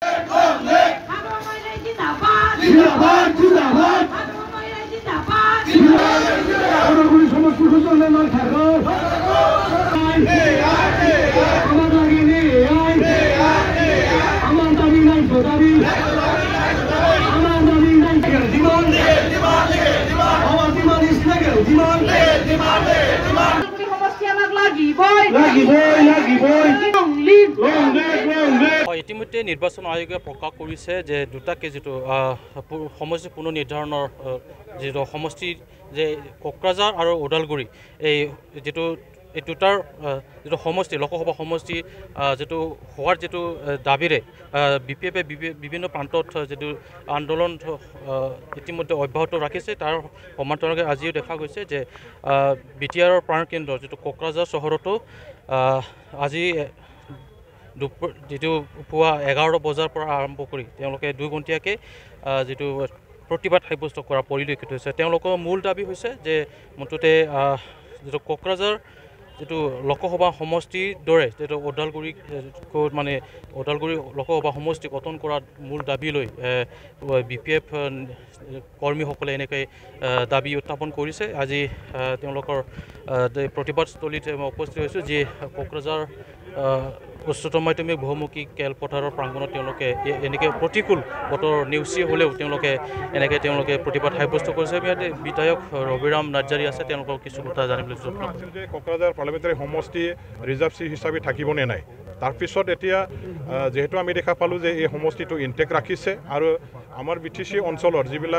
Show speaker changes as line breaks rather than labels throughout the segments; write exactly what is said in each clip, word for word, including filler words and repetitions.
ইতিমধ্যে নিৰ্বাচন আয়োগে প্ৰকাশ কৰিছে যে দুটাকে যিটো সমষ্টি পুনৰ নিৰ্ধাৰণৰ যিটো সমষ্টি যে কোকৰাঝাৰ আৰু ওদালগুৰি এই যিটো এই দুটাৰ যিটো সমষ্টি লোকসভা সমষ্টি যিটো হোৱাৰ যিটো দাবীৰে বি পি এফে বিভিন্ন প্ৰান্তত যিটো আন্দোলন ইতিমধ্যে অব্যাহত ৰাখিছে তাৰ সমান্তৰালভাৱে আজিও দেখা গৈছে যে বি টি আৰৰ প্ৰাণকেন্দ্ৰ যিটো কোকৰাঝাৰ চহৰতো আজি দুপৰ যিটো পুৱা এঘাৰ বজাৰ পৰা আৰম্ভ কৰি তেওঁলোকে দুঘণ্টীয়াকৈ যিটো প্ৰতিবাদ সাব্যস্ত কৰা পৰিলক্ষিত হৈছে। তেওঁলোকৰ মূল দাবী হৈছে যে মুঠতে যিটো কোকৰাঝাৰ যিটো লোকসভা সমষ্টিৰ দৰে যিটো ওদালগুৰি মানে ওদালগুৰি লোকসভা সমষ্টি গঠন কৰাৰ মূল দাবী লৈ বি পি এফ কৰ্মীসকলে এনেকৈ দাবী উত্থাপন কৰিছে। আজি তেওঁলোকৰ প্ৰতিবাদস্থলীত মই উপস্থিত হৈছোঁ যি কোকৰাঝাৰ উচ্চতৰ মাধ্যমিক বহুমুখী খেলপথাৰৰ প্ৰাংগণত তেওঁলোকে এনেকৈ প্ৰতিকূল বতৰ নেওচি হ'লেও তেওঁলোকে এনেকৈ তেওঁলোকে প্ৰতিবাদ সাব্যস্ত কৰিছে। ইয়াতে বিধায়ক ৰবিৰাম নাৰ্জাৰী আছে, তেওঁলোকৰ কিছু কথা জানিবলৈ যত্ন কৰিছিল
যে কোকৰাঝাৰ পাৰ্লামেণ্টাৰী সমষ্টি ৰিজাৰ্ভ চিট হিচাপে থাকিবনে নাই। তাৰপিছত এতিয়া যেহেতু আমি দেখা পালোঁ যে এই সমষ্টিটো ইনটেক্ট ৰাখিছে আৰু আমাৰ বি টি চি অঞ্চলৰ যিবিলাক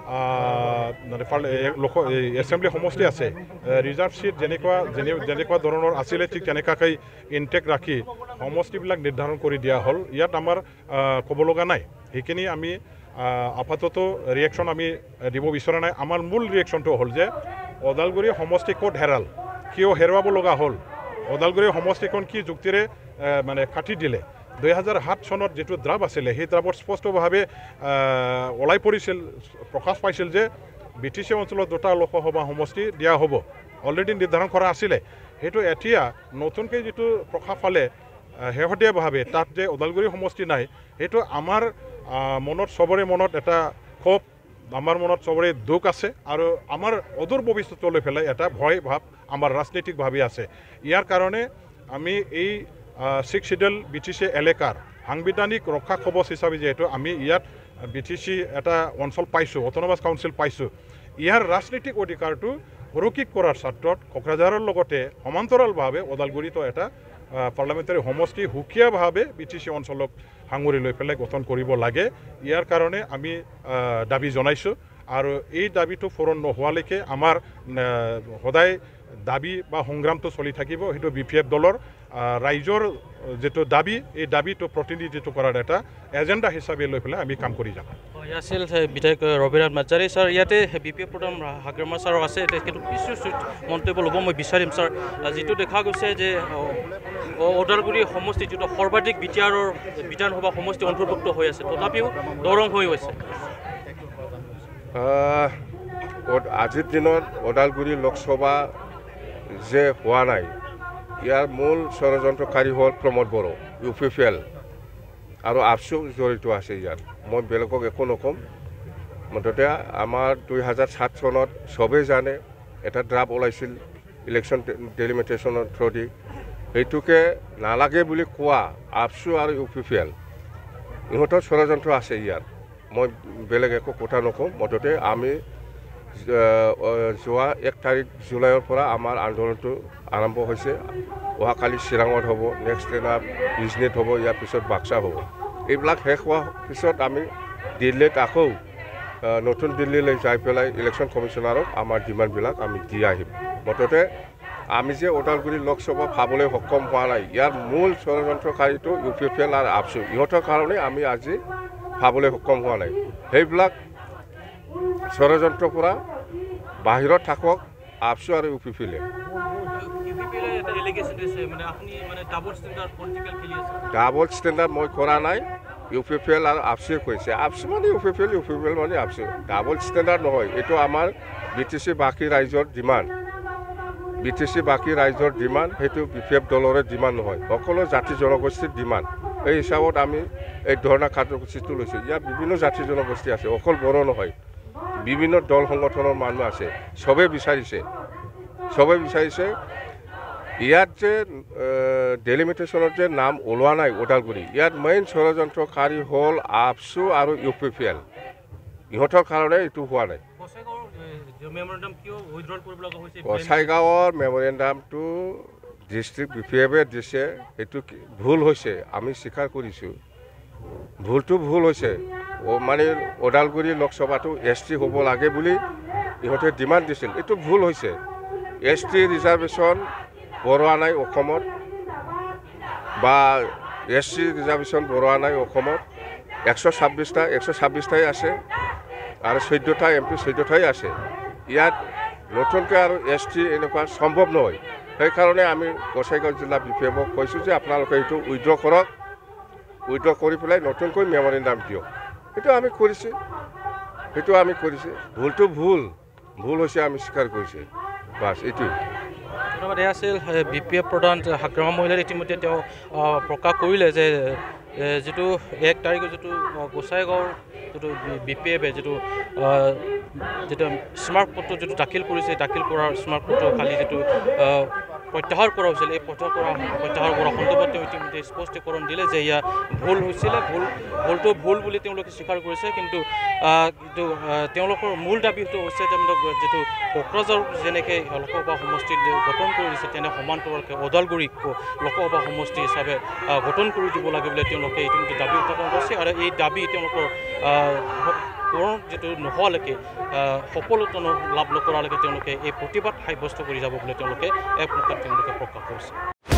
এছেম্বলি সমষ্টি আছে ৰিজাৰ্ভ চিট যেনেকুৱা যেনেকুৱা ধৰণৰ আছিলে ঠিক তেনেকুৱাকৈ ইনটেক্ট ৰাখি সমষ্টিবিলাক নিৰ্ধাৰণ কৰি দিয়া হ'ল। ইয়াত আমাৰ ক'ব লগা নাই, সেইখিনি আমি আপাতত ৰিয়েকশ্যন আমি দিব বিচৰা নাই। আমাৰ মূল ৰিয়েকশ্যনটো হ'ল যে ওদালগুৰি সমষ্টি ক'ত হেৰাল, কিয় হেৰুৱাব লগা হ'ল, ওদালগুৰি সমষ্টিখন কি যুক্তিৰে মানে কাটি দিলে। দুই হাজাৰ সাত চনত যিটো ড্ৰাফ আছিলে সেই ড্ৰাফত স্পষ্টভাৱে ওলাই পৰিছিল, প্ৰকাশ পাইছিল যে বি টি চি অঞ্চলত দুটা লোকসভা সমষ্টি দিয়া হ'ব, অলৰেডি নিৰ্ধাৰণ কৰা আছিলে। সেইটো এতিয়া নতুনকৈ যিটো প্ৰকাশ পালে শেহতীয়াভাৱে তাত যে ওদালগুৰি সমষ্টি নাই, সেইটো আমাৰ মনত চবৰে মনত এটা ক্ষোভ, আমাৰ মনত চবৰে দুখ আছে আৰু আমাৰ অদূৰ ভৱিষ্যতলৈ পেলাই এটা ভয় ভাৱ আমাৰ ৰাজনৈতিকভাৱে আছে। ইয়াৰ কাৰণে আমি এই six scheduled B T C এলেকাৰ সাংবিধানিক ৰক্ষা কৱচ হিচাপে যিহেতু আমি ইয়াত বি টি চি এটা অঞ্চল পাইছোঁ, অট'নমাছ কাউন্সিল পাইছোঁ, ইয়াৰ ৰাজনৈতিক অধিকাৰটো সুৰক্ষিত কৰাৰ ক্ষেত্ৰত কোকৰাঝাৰৰ লগতে সমান্তৰালভাৱে ওদালগুৰিতো এটা পাৰ্লামেণ্টাৰী সমষ্টি সুকীয়াভাৱে বি টি চি অঞ্চলক সাঙুৰি লৈ পেলাই গঠন কৰিব লাগে। ইয়াৰ কাৰণে আমি দাবী জনাইছোঁ আৰু এই দাবীটো পূৰণ নোহোৱালৈকে আমাৰ সদায় দাবী বা সংগ্ৰামটো চলি থাকিব। সেইটো বি পি এফ দলৰ ৰাইজৰ যিটো দাবী, এই দাবীটো প্ৰতিনিধিত্ব কৰাৰ এটা এজেণ্ডা হিচাপে লৈ পেলাই আমি কাম কৰি যাম।
আছিল বিধায়ক ৰবিৰাম নাৰ্জাৰী। ছাৰ ইয়াতে বি পি এফ প্ৰধান হাগ্ৰামা ছাৰো আছে, তেখেতক কিছু মন্তব্য ল'ব মই বিচাৰিম। ছাৰ যিটো দেখা গৈছে যে ওদালগুৰি সমষ্টি যিটো সৰ্বাধিক বি টি আৰৰ বিধানসভা সমষ্টি অন্তৰ্ভুক্ত হৈ আছে, তথাপিও দৰং হৈ গৈছে।
আজিৰ দিনত ওদালগুৰি লোকসভা যে হোৱা নাই, ইয়াৰ মূল ষড়যন্ত্ৰকাৰী হ'ল Pramod Boro, U P P L আৰু আপচু জড়িত আছে ইয়াত। মই বেলেগক একো নক'ম। মুঠতে আমাৰ দুই হাজাৰ সাত চনত চবেই জানে এটা ড্ৰাফট ওলাইছিল ইলেকশ্যন ডেলিমিটেশ্যনৰ থ্ৰুদি, সেইটোকে নালাগে বুলি কোৱা আপচু আৰু ইউ পি পি এল ইহঁতৰ ষড়যন্ত্ৰ আছে ইয়াত। মই বেলেগ একো কথা নকওঁ। মুঠতে আমি যোৱা এক তাৰিখ জুলাইৰ পৰা আমাৰ আন্দোলনটো আৰম্ভ হৈছে। অহাকালি চিৰাঙত হ'ব, নেক্সট ট্ৰেইনাৰ বিজনেত হ'ব, ইয়াৰ পিছত বাক্সা হ'ব। এইবিলাক শেষ হোৱাৰ পিছত আমি দিল্লীত আকৌ নতুন দিল্লীলৈ যাই পেলাই ইলেকশ্যন কমিশ্যনাৰক আমাৰ ডিমাণ্ডবিলাক আমি দি আহিম। মুঠতে আমি যে ওদালগুৰি লোকসভা পাবলৈ সক্ষম হোৱা নাই, ইয়াৰ মূল ষড়যন্ত্ৰকাৰীটো ইউ পি পি এল আৰু আপচু, ইহঁতৰ কাৰণে আমি আজি পাবলৈ সক্ষম হোৱা নাই। সেইবিলাক ষড়যন্ত্ৰৰ পৰা বাহিৰত থাকক আপচু আৰু ইউ পি পি এলে। ডাবল ষ্টেণ্ডাৰ্ড মই কৰা নাই, ইউ পি পি এল আৰু আপচুৱে কৈছে। আপচু মানে U P P L, U P P L মানে আপচু। ডাবল ষ্টেণ্ডাৰ্ড নহয়, এইটো আমাৰ বি টি চি বাকী ৰাইজৰ ডিমাণ্ড। বি টি চি বাকী ৰাইজৰ ডিমাণ্ড, সেইটো বি পি এফ দলৰে ডিমাণ্ড নহয়, সকলো জাতি জনগোষ্ঠীৰ ডিমাণ্ড। এই হিচাপত আমি এই ধৰ্ণা কাৰ্যসূচীটো লৈছোঁ। ইয়াত বিভিন্ন জাতি জনগোষ্ঠী আছে, অকল বড়ো নহয়, বিভিন্ন দল সংগঠনৰ মানুহ আছে, চবেই বিচাৰিছে চবেই বিচাৰিছে ইয়াত যে ডেলিমিটেশ্যনত যে নাম ওলোৱা নাই ওদালগুৰি, ইয়াত মেইন ষড়যন্ত্ৰকাৰী হ'ল আপচু আৰু ইউ পি পি এল। ইহঁতৰ কাৰণে এইটো হোৱা নাই। গোসাইগাঁৱৰ মেমৰেণ্ডামটো ডিষ্ট্ৰিক্ট বি পি এফে দিছে, সেইটো ভুল হৈছে, আমি স্বীকাৰ কৰিছোঁ। ভুলটো ভুল হৈছে, মানে ওদালগুৰি লোকসভাটো এছ টি হ'ব লাগে বুলি ইহঁতে ডিমাণ্ড দিছিল, এইটো ভুল হৈছে। এছ টি ৰিজাৰ্ভেশ্যন বঢ়োৱা নাই অসমত, বা এছ চি ৰিজাৰ্ভেশ্যন বঢ়োৱা নাই অসমত। একশ ছাব্বিছটা একশ ছাব্বিছটাই আছে আৰু চৈধ্যটা এম পি চৈধ্যটাই আছে। ইয়াত নতুনকৈ আৰু এছ টি এনেকুৱা সম্ভৱ নহয়। সেইকাৰণে আমি গোসাইগাঁও জিলা বি পি এফক কৈছোঁ যে আপোনালোকে এইটো উইড্ৰ কৰক, উইড্ৰ কৰি পেলাই নতুনকৈ মেমৰেণ্ডাম দিয়ক। সেইটো আমি কৰিছোঁ, সেইটো আমি কৰিছোঁ। ভুলটো ভুল ভুল হৈছে, আমি স্বীকাৰ কৰিছোঁ, বাছ এইটোৱে।
ধন্যবাদ। এয়া আছিল বি পি এফ প্ৰধান হাগ্ৰামা মহিলাই ইতিমধ্যে তেওঁ প্ৰকাশ কৰিলে যে যিটো এক তাৰিখে যিটো গোসাইগাঁৱৰ যিটো বি পি এফে যিটো যিটো স্মাৰকপত্ৰ যিটো দাখিল কৰিছে, দাখিল কৰাৰ স্মাৰকপত্ৰ কালি যিটো প্ৰত্যাহাৰ কৰা হৈছিল, এই প্ৰত্যাহাৰ কৰা প্ৰত্যাহাৰ কৰা সন্দৰ্ভত তেওঁ ইতিমধ্যে স্পষ্টীকৰণ দিলে যে এয়া ভুল হৈছিলে, ভুল ভুলটো ভুল বুলি তেওঁলোকে স্বীকাৰ কৰিছে। কিন্তু কিন্তু তেওঁলোকৰ মূল দাবীটো হৈছে যে যিটো কোকৰাঝাৰ যেনেকৈ লোকসভা সমষ্টিত গঠন কৰি দিছে, তেনে সমান্তৰালকৈ ওদালগুৰিক লোকসভা সমষ্টি হিচাপে গঠন কৰি দিব লাগে বুলি তেওঁলোকে ইতিমধ্যে দাবী উত্থাপন কৰিছে। আৰু এই দাবী তেওঁলোকৰ পূৰণ যিটো নোহোৱালৈকে, সফলতা লাভ নকৰালৈকে তেওঁলোকে এই প্ৰতিবাদ সাব্যস্ত কৰি যাব বুলি তেওঁলোকে এক মুখত তেওঁলোকে প্ৰকাশ কৰিছে।